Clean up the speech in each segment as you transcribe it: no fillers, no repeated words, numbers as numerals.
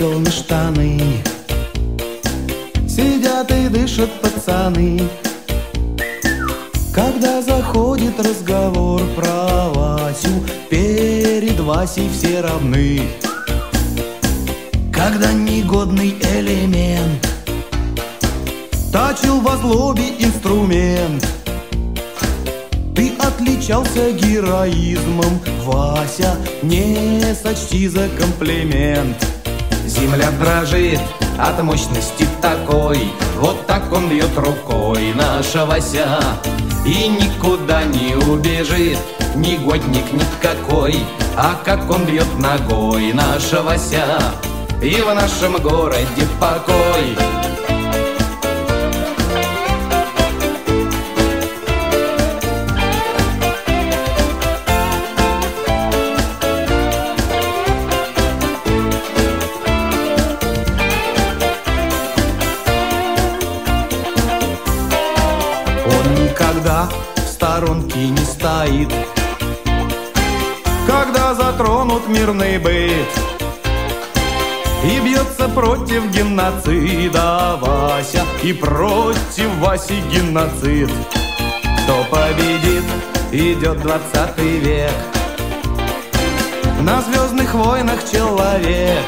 черные штаны, сидят и дышат пацаны. Когда заходит разговор про Васю, перед Васей все равны. Когда негодный элемент точил во злобе инструмент, ты отличался героизмом, Вася, не сочти за комплимент. Земля дрожит от мощности такой, вот так он бьет рукой, наша Вася. И никуда не убежит, негодник никакой, а как он бьет ногой, наша Вася. И в нашем городе покой. Он никогда в сторонке не стоит, когда затронут мирный быт, и бьется против геноцида Вася, и против Васи геноцид. Кто победит, идет 20 век, на звездных войнах человек.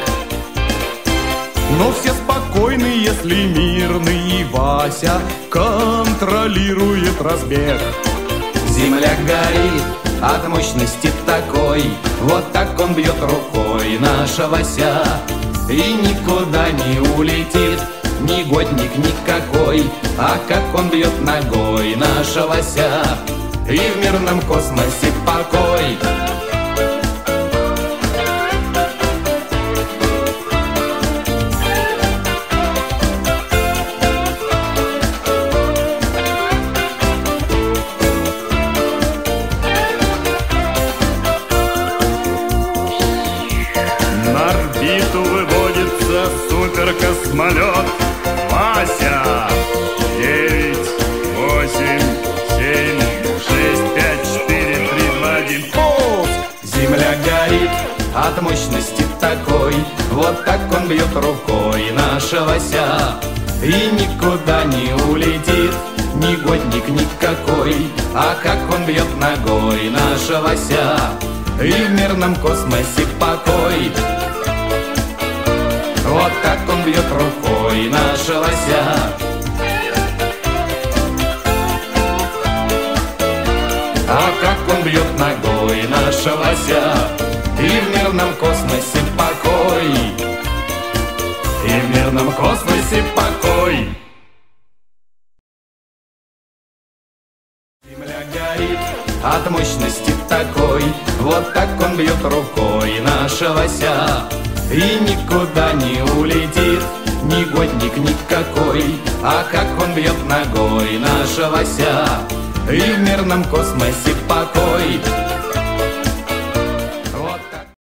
Но все спокойны, если мирный Вася контролирует разбег. Земля горит от мощности такой, вот так он бьет рукой, наша Вася. И никуда не улетит, негодник никакой, а как он бьет ногой, наша Вася. И в мирном космосе покой. На орбиту выводится суперкосмолет Вася. 9, 8, 7, 6, 5, 4, 3, 2, 1. Полз! Земля горит от мощности такой, вот так он бьет рукой, наша Вася. И никуда не улетит, негодник никакой, а как он бьет ногой, наша Вася. И в мирном космосе покой. Вот так он бьет рукой, наша Вася. А как он бьет ногой, наша Вася. И в мирном космосе покой. И в мирном космосе покой. Земля горит от мощности такой, вот так он бьет рукой, наша Вася. И никуда не улетит, негодник никакой, а как он бьет ногой, наша Вася. И в мирном космосе покой.